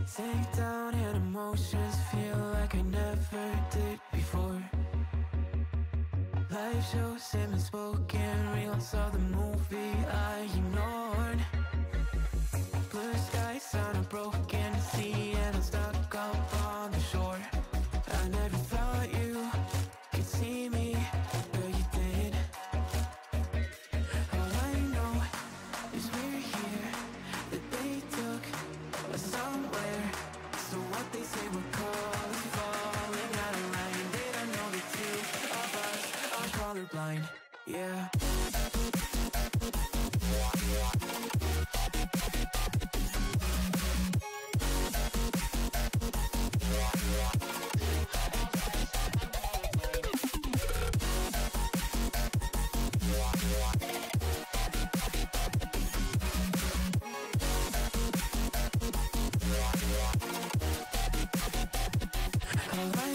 Sink down and emotions feel like I never did before. Life shows him spoken reels of the movie I ignored. Blue skies on a broken sea and I'm stuck up on the shore. I never thought you could see me, but you did. All I know is we're here, that they took us somewhere. So what they say we're called is falling out of line. They don't know the two of us are colorblind, yeah. All I